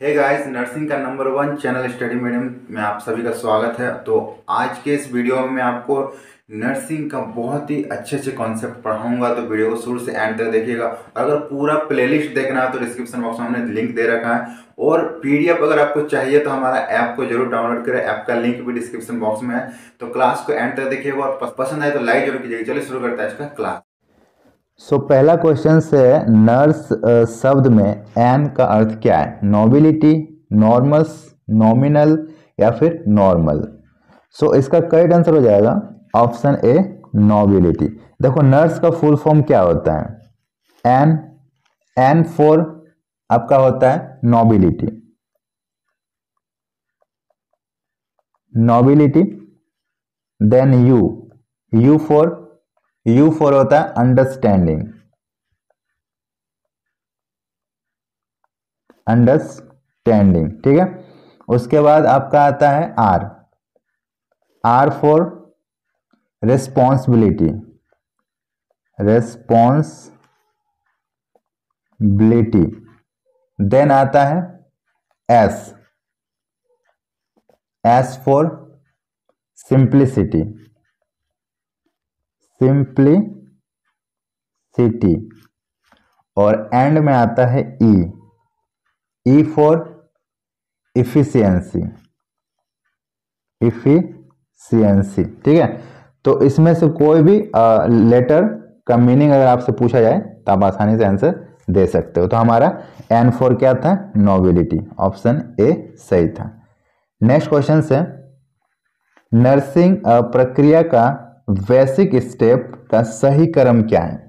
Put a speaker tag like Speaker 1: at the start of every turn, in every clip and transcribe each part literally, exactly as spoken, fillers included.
Speaker 1: हे guys, nursing का number one channel study medium में आप सभी का स्वागत है। तो आज के इस वीडियो में मैं आपको नर्सिंग का बहुत ही अच्छे अच्छे कॉन्सेप्ट पढ़ाऊंगा। तो वीडियो को शुरू से एंड तक देखिएगा। अगर पूरा प्लेलिस्ट देखना है तो डिस्क्रिप्शन बॉक्स में हमने लिंक दे रखा है, और पीडीएफ अगर आपको चाहिए तो हमारा ऐप को जरूर डाउनलोड करें। ऐप का लिंक भी डिस्क्रिप्शन बॉक्स में है। तो क्लास को एंड तक देखिएगा और पसंद आए तो लाइक जरूर कीजिएगा। चलिए शुरू करते हैं इसका क्लास।
Speaker 2: सो so, पहला क्वेश्चन है नर्स शब्द में एन का अर्थ क्या है? नोबिलिटी, नॉर्मस, नॉमिनल या फिर नॉर्मल। सो so, इसका करेक्ट आंसर हो जाएगा ऑप्शन ए, नोबिलिटी। देखो नर्स का फुल फॉर्म क्या होता है? एन, एन फोर आपका होता है nobility, nobility. Then you, you for you for होता है अंडरस्टैंडिंग, अंडरस्टैंडिंग, ठीक है। उसके बाद आपका आता है R, R for responsibility, responsibility. Then आता है S, S for simplicity, simplicity. और एंड में आता है E, E for efficiency, efficiency, ठीक है। तो इसमें से कोई भी आ, लेटर का मीनिंग अगर आपसे पूछा जाए तो आप आसानी से आंसर दे सकते हो। तो हमारा एन फोर क्या था? नोबिलिटी। ऑप्शन ए सही था। नेक्स्ट क्वेश्चन है नर्सिंग प्रक्रिया का बेसिक स्टेप का सही क्रम क्या है?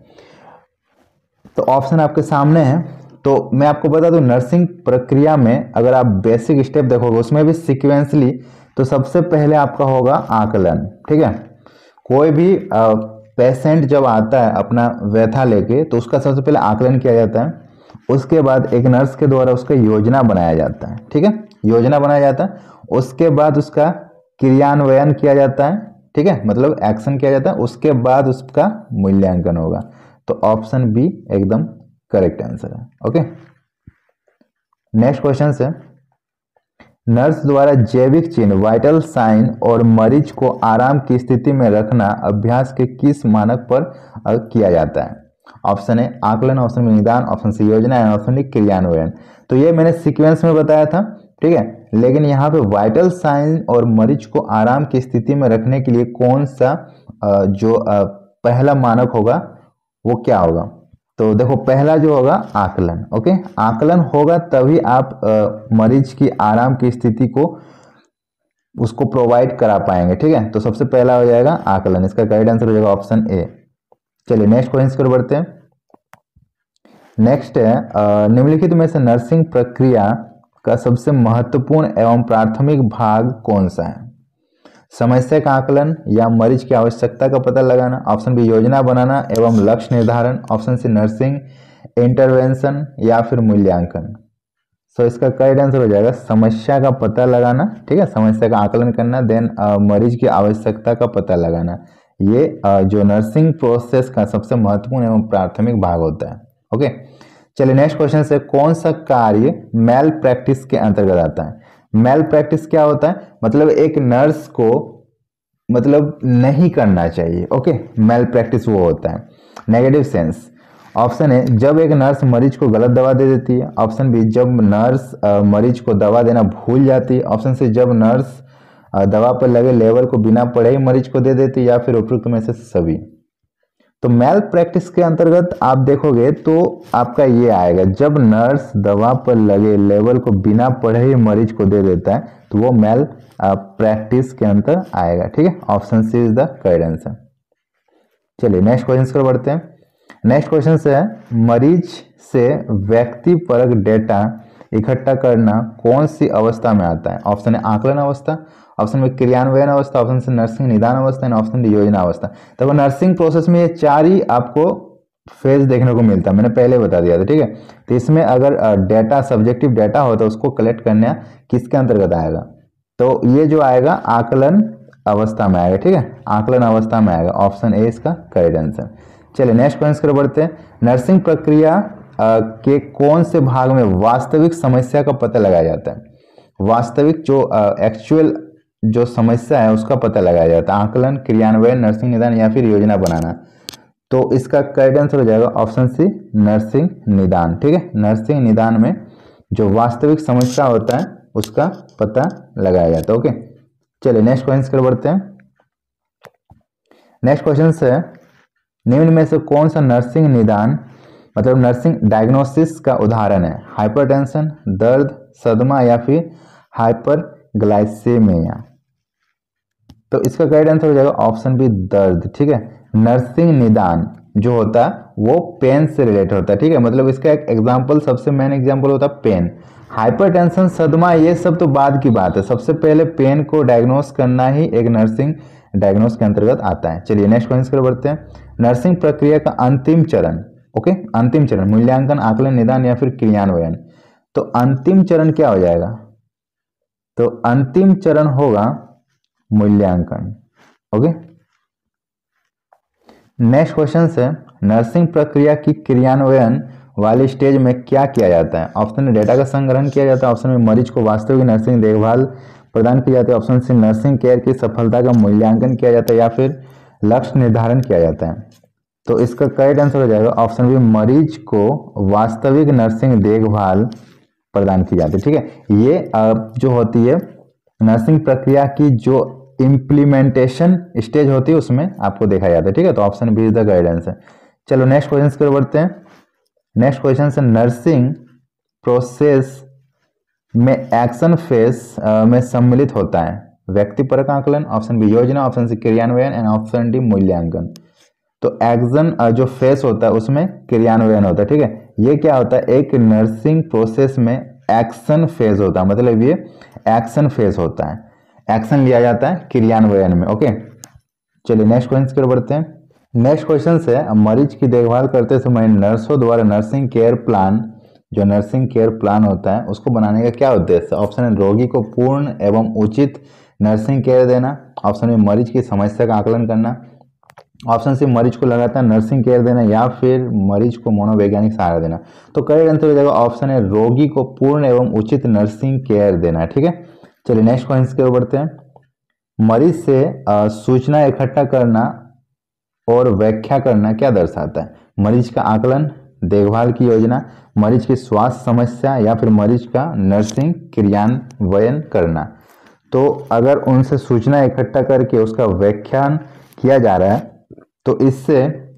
Speaker 2: तो ऑप्शन आपके सामने है। तो मैं आपको बता दूं, नर्सिंग प्रक्रिया में अगर आप बेसिक स्टेप देखोगे उसमें भी सीक्वेंसली, तो सबसे पहले आपका होगा आकलन, ठीक है। कोई भी पेशेंट जब आता है अपना व्यथा लेके तो उसका सबसे पहले आकलन किया जाता है। उसके बाद एक नर्स के द्वारा उसका योजना बनाया जाता है, ठीक है, योजना बनाया जाता है। उसके बाद उसका क्रियान्वयन किया जाता है, ठीक है, मतलब एक्शन किया जाता है। उसके बाद उसका मूल्यांकन होगा। तो ऑप्शन बी एकदम करेक्ट आंसर है। ओके, नेक्स्ट क्वेश्चन है नर्स द्वारा जैविक चिन्ह, वाइटल साइन और मरीज को आराम की स्थिति में रखना अभ्यास के किस मानक पर किया जाता है? ऑप्शन ए आकलन, ऑप्शन बी निदान, ऑप्शन सी योजना, ऑप्शन डी क्रियान्वयन। तो ये मैंने सीक्वेंस में बताया था, ठीक है, लेकिन यहाँ पे वाइटल साइन और मरीज को आराम की स्थिति में रखने के लिए कौन सा जो पहला मानक होगा वो क्या होगा? तो देखो पहला जो होगा आकलन। ओके, आकलन होगा तभी आप मरीज की आराम की स्थिति को उसको प्रोवाइड करा पाएंगे, ठीक है। तो सबसे पहला हो जाएगा आकलन। इसका करेक्ट आंसर हो जाएगा ऑप्शन ए। चलिए नेक्स्ट क्वेश्चन की ओर बढ़ते हैं। नेक्स्ट है निम्नलिखित में से नर्सिंग प्रक्रिया का सबसे महत्वपूर्ण एवं प्राथमिक भाग कौन सा है? समस्या का आकलन या मरीज की आवश्यकता का पता लगाना, ऑप्शन बी योजना बनाना एवं लक्ष्य निर्धारण, ऑप्शन सी नर्सिंग इंटरवेंशन या फिर मूल्यांकन। सो so, इसका करेक्ट आंसर हो जाएगा समस्या का पता लगाना, ठीक है, समस्या का आकलन करना, देन मरीज की आवश्यकता का पता लगाना। ये uh, जो नर्सिंग प्रोसेस का सबसे महत्वपूर्ण एवं प्राथमिक भाग होता है। Okay okay? चलिए नेक्स्ट क्वेश्चन से कौन सा कार्य मेल प्रैक्टिस के अंतर्गत आता है? मेल प्रैक्टिस क्या होता है? मतलब एक नर्स को मतलब नहीं करना चाहिए। ओके, मेल प्रैक्टिस वो होता है नेगेटिव सेंस। ऑप्शन है जब एक नर्स मरीज को गलत दवा दे देती है, ऑप्शन बी जब नर्स मरीज को दवा देना भूल जाती है, ऑप्शन सी जब नर्स दवा पर लगे लेबल को बिना पढ़े ही मरीज को दे देती है, या फिर उपयुक्त में से सभी। तो मेल प्रैक्टिस के अंतर्गत आप देखोगे तो आपका ये आएगा, जब नर्स दवा पर लगे लेबल को बिना पढ़े ही मरीज को दे देता है तो वो मेल प्रैक्टिस के अंतर आएगा, ठीक है। Option C is the correct answer. चलिए नेक्स्ट क्वेश्चन पर बढ़ते हैं। नेक्स्ट क्वेश्चन से है मरीज से व्यक्ति परक डेटा इकट्ठा करना कौन सी अवस्था में आता है? ऑप्शन है आकलन अवस्था, ऑप्शन में क्रियान्वयन अवस्था, ऑप्शन से नर्सिंग निदान अवस्था, ऑप्शन डी योजना अवस्था। तो नर्सिंग प्रोसेस में ये चार ही आपको फेज देखने को मिलता है, मैंने पहले बता दिया था, ठीक है। तो इसमें अगर डेटा सब्जेक्टिव डेटा हो तो उसको कलेक्ट करना किसके अंतर्गत आएगा? तो ये जो आएगा आकलन अवस्था में आएगा, ठीक है, आकलन अवस्था में आएगा। ऑप्शन ए इसका करेक्ट आंसर। चलिए नेक्स्ट क्वेश्चन की ओर बढ़ते हैं। नर्सिंग प्रक्रिया के कौन से भाग में वास्तविक समस्या का पता लगाया जाता है? वास्तविक जो एक्चुअल जो समस्या है उसका पता लगाया जाता है। आकलन, क्रियान्वयन, नर्सिंग निदान या फिर योजना बनाना। तो इसका करेक्ट आंसर हो जाएगा ऑप्शन सी, नर्सिंग निदान। ठीक है, नर्सिंग निदान में जो वास्तविक समस्या होता है उसका पता लगाया जाता है। ओके, चलिए नेक्स्ट क्वेश्चन कर बढ़ते हैं। नेक्स्ट क्वेश्चन है, निम्न में से कौन सा नर्सिंग निदान मतलब नर्सिंग डायग्नोसिस का उदाहरण है? हाइपरटेंशन, दर्द, सदमा या फिर हाइपरग्लाइसेमिया। तो इसका करेक्ट आंसर हो जाएगा ऑप्शन बी, दर्द। ठीक है, नर्सिंग निदान जो होता है वो पेन से रिलेटेड होता है। ठीक है, मतलब इसका एक एग्जांपल, सबसे मेन एग्जांपल होता है पेन। हाइपरटेंशन, सदमा ये सब तो बाद की बात है, सबसे पहले पेन को डायग्नोस करना ही एक नर्सिंग डायग्नोस के अंतर्गत आता है। चलिए नेक्स्ट क्वेश्चन पर बढ़ते हैं। नर्सिंग प्रक्रिया का अंतिम चरण, ओके, अंतिम चरण मूल्यांकन, आकलन, निदान या फिर क्रियान्वयन। तो अंतिम चरण क्या हो जाएगा? तो अंतिम चरण होगा मूल्यांकन। ओके, नेक्स्ट क्वेश्चन है, नर्सिंग प्रक्रिया की क्रियान्वयन वाली स्टेज में क्या किया जाता है? ऑप्शन में डेटा का संग्रहण किया जाता है, ऑप्शन में मरीज को वास्तविक नर्सिंग देखभाल प्रदान की जाती है, ऑप्शन सी नर्सिंग केयर की सफलता का मूल्यांकन किया जाता है या फिर लक्ष्य निर्धारण किया जाता है। तो इसका करेक्ट आंसर हो जाएगा ऑप्शन बी, मरीज को वास्तविक नर्सिंग देखभाल प्रदान की जाती है। ठीक है, ये जो होती है नर्सिंग प्रक्रिया की जो इम्प्लीमेंटेशन स्टेज होती है उसमें आपको देखा जाता है। ठीक है, तो option B is the guidance है। चलो नेक्स्ट क्वेश्चन की ओर बढ़ते हैं। नेक्स्ट क्वेश्चन है, नर्सिंग प्रोसेस में एक्शन फेज में सम्मिलित होता है? व्यक्तिपरक आकलन, ऑप्शन बी योजना, ऑप्शन सी क्रियान्वयन एंड ऑप्शन डी मूल्यांकन। तो एक्शन जो फेज होता है उसमें क्रियान्वयन होता है। ठीक है, ये क्या होता है, एक नर्सिंग प्रोसेस में एक्शन फेज होता है, मतलब ये एक्शन फेज होता है, एक्शन लिया जाता है क्रियान्वयन में। ओके, चलिए नेक्स्ट क्वेश्चन की ओर बढ़ते हैं। नेक्स्ट क्वेश्चन है, मरीज की देखभाल करते समय नर्सों द्वारा नर्सिंग केयर प्लान, जो नर्सिंग केयर प्लान होता है उसको बनाने का क्या उद्देश्य है? ऑप्शन है रोगी को पूर्ण एवं उचित नर्सिंग केयर देना, ऑप्शन में मरीज की समस्या का आकलन करना, ऑप्शन सी मरीज को लगातार नर्सिंग केयर देना या फिर मरीज को मनोवैज्ञानिक सहारा देना। तो करेक्ट आंसर हो जाएगा ऑप्शन है रोगी को पूर्ण एवं उचित नर्सिंग केयर देना। ठीक है, चलिए नेक्स्ट क्वेश्चन की ओर बढ़ते हैं। मरीज से सूचना इकट्ठा करना और व्याख्या करना क्या दर्शाता है? मरीज का आकलन, देखभाल की योजना, मरीज की स्वास्थ्य समस्या या फिर मरीज का नर्सिंग क्रियान्वयन करना। तो अगर उनसे सूचना इकट्ठा करके उसका व्याख्यान किया जा रहा है तो इससे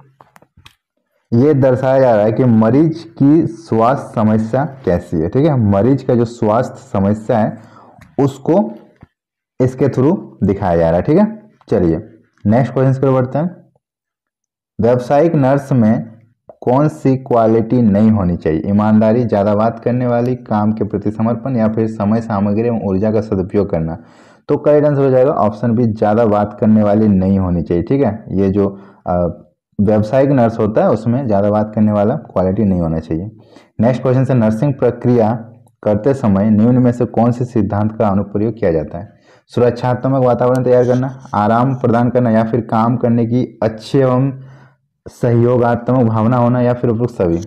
Speaker 2: ये दर्शाया जा रहा है कि मरीज की स्वास्थ्य समस्या कैसी है। ठीक है, मरीज का जो स्वास्थ्य समस्या है उसको इसके थ्रू दिखाया जा रहा है। ठीक है, चलिए नेक्स्ट क्वेश्चन पर बढ़ते हैं। व्यावसायिक नर्स में कौन सी क्वालिटी नहीं होनी चाहिए? ईमानदारी, ज्यादा बात करने वाली, काम के प्रति समर्पण या फिर समय, सामग्री एवं ऊर्जा का सदुपयोग करना। तो करेक्ट आंसर हो जाएगा ऑप्शन बी, ज्यादा बात करने वाली नहीं होनी चाहिए। ठीक है, ये जो व्यावसायिक नर्स होता है उसमें ज्यादा बात करने वाला क्वालिटी नहीं होना चाहिए। नेक्स्ट क्वेश्चन है, नर्सिंग प्रक्रिया करते समय निम्न में से कौन से सिद्धांत का अनुप्रयोग किया जाता है? सुरक्षात्मक वातावरण तैयार करना, आराम प्रदान करना या फिर काम करने की अच्छी एवं सहयोगात्मक भावना होना या फिर उपरोक्त सभी।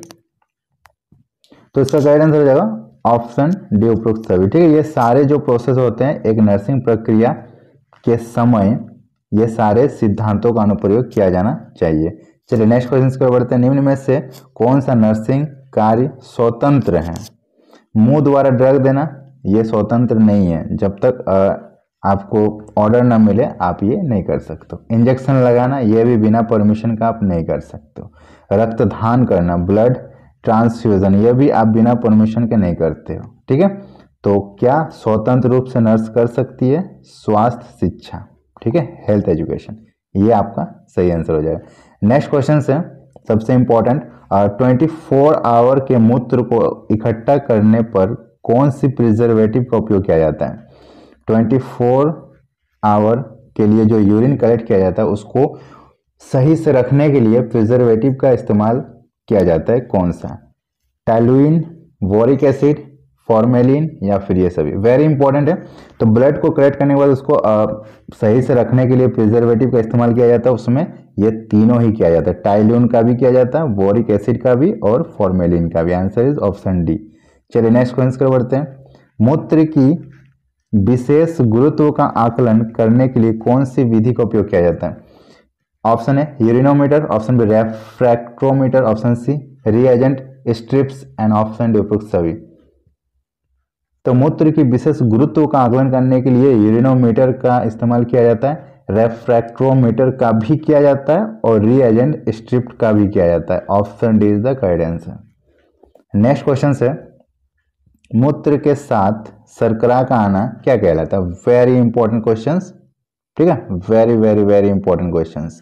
Speaker 2: तो इसका करेक्ट आंसर हो जाएगा ऑप्शन डी, उपरोक्त सभी। ठीक है, ये सारे जो प्रोसेस होते हैं एक नर्सिंग प्रक्रिया के समय ये सारे सिद्धांतों का अनुप्रयोग किया जाना चाहिए। चलिए नेक्स्ट क्वेश्चन की ओर बढ़ते हैं। निम्न में से कौन सा नर्सिंग कार्य स्वतंत्र है? मुंह द्वारा ड्रग देना ये स्वतंत्र नहीं है, जब तक आ, आपको ऑर्डर ना मिले आप ये नहीं कर सकते। इंजेक्शन लगाना ये भी बिना परमिशन का आप नहीं कर सकते। रक्तदान करना, ब्लड ट्रांसफ्यूजन, ये भी आप बिना परमिशन के नहीं करते हो। ठीक है, तो क्या स्वतंत्र रूप से नर्स कर सकती है? स्वास्थ्य शिक्षा, ठीक है, हेल्थ एजुकेशन, ये आपका सही आंसर हो जाएगा। नेक्स्ट क्वेश्चन है सबसे इंपॉर्टेंट, ट्वेंटी फोर आवर के मूत्र को इकट्ठा करने पर कौन सी प्रिजर्वेटिव का उपयोग किया जाता है? ट्वेंटी फोर आवर के लिए जो यूरिन कलेक्ट किया जाता है उसको सही से रखने के लिए प्रिजर्वेटिव का इस्तेमाल किया जाता है, कौन सा? टैलुइन, बोरिक एसिड, फॉर्मेलिन या फिर ये सभी वेरी इंपॉर्टेंट है। तो ब्लड को कलेक्ट करने के बाद उसको आ, सही से रखने के लिए प्रिजर्वेटिव का इस्तेमाल किया जाता है, उसमें ये तीनों ही किया जाता है, टाइल्यून का भी किया जाता है, बोरिक एसिड का भी और फॉर्मेलिन का भी। Answer is option D. चलिए नेक्स्ट क्वेश्चन कर बढ़ते हैं। मूत्र की विशेष गुरुत्व का आकलन करने के लिए कौन सी विधि का उपयोग किया जाता है? ऑप्शन है urinometer, option B refractometer, option C reagent strips and option D उपयुक्त सभी। तो मूत्र की विशेष गुरुत्व का आकलन करने के लिए यूरिनोमीटर का इस्तेमाल किया जाता है, रेफ्रैक्ट्रोमीटर का भी किया जाता है और रिएजेंट स्ट्रिप का भी किया जाता है। Option D is the correct answer. Next question है, मूत्र के साथ शर्करा का आना क्या कहलाता है? वेरी इंपॉर्टेंट क्वेश्चंस, ठीक है, very very very important questions.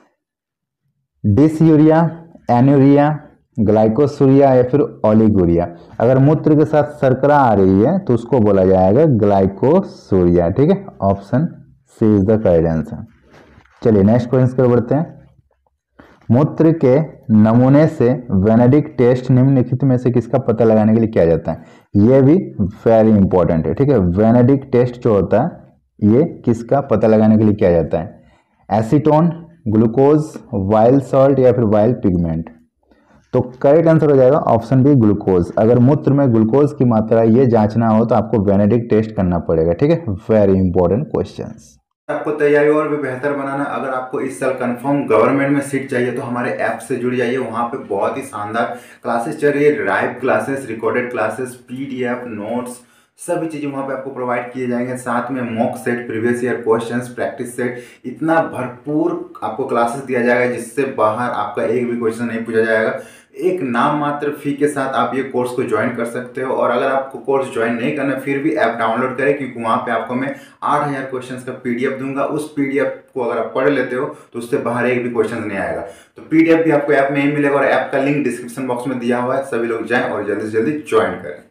Speaker 2: Dysuria, anuria, glycosuria या फिर ओलिगोरिया। अगर मूत्र के साथ शर्करा आ रही है तो उसको बोला जाएगा ग्लाइकोसूरिया, ठीक है, option C is the correct answer. चलिए नेक्स्ट क्वेश्चन कर बढ़ते हैं। मूत्र के नमूने से वेनेडिक टेस्ट निम्नलिखित में से किसका पता लगाने के लिए किया जाता है? यह भी वेरी इंपॉर्टेंट है, ठीक है। वेनेडिक टेस्ट जो होता है ये किसका पता लगाने के लिए किया जाता है? एसीटोन, ग्लूकोज, वाइल्ड सॉल्ट या फिर वाइल्ड पिगमेंट। तो करेक्ट आंसर हो जाएगा ऑप्शन बी ग्लूकोज। अगर मूत्र में ग्लूकोज की मात्रा ये जांचना हो तो आपको वेनेडिक टेस्ट करना पड़ेगा, ठीक है। Very important questions.
Speaker 1: आपको तैयारी और भी बेहतर बनाना, अगर आपको इस साल कंफर्म गवर्नमेंट में सीट चाहिए तो हमारे ऐप से जुड़ जाइए। वहाँ पे बहुत ही शानदार क्लासेस चल रही है, live classes, recorded classes, PDF, notes, सभी चीज़ें वहाँ पे आपको प्रोवाइड किए जाएंगे। साथ में mock set, previous year questions, practice set, इतना भरपूर आपको क्लासेस दिया जाएगा जिससे बाहर आपका एक भी क्वेश्चन नहीं पूछा जाएगा। एक नाम मात्र फी के साथ आप ये कोर्स को ज्वाइन कर सकते हो। और अगर आपको कोर्स ज्वाइन नहीं करना फिर भी ऐप डाउनलोड करें, क्योंकि वहाँ पे आपको मैं आठ हज़ार क्वेश्चंस का पीडीएफ दूंगा। उस पीडीएफ को अगर आप पढ़ लेते हो तो उससे बाहर एक भी क्वेश्चन नहीं आएगा। तो पीडीएफ भी आपको ऐप में ही मिलेगा और ऐप का लिंक डिस्क्रिप्शन बॉक्स में दिया हुआ है। सभी लोग जाएं और जल्दी से जल्दी ज्वाइन करें।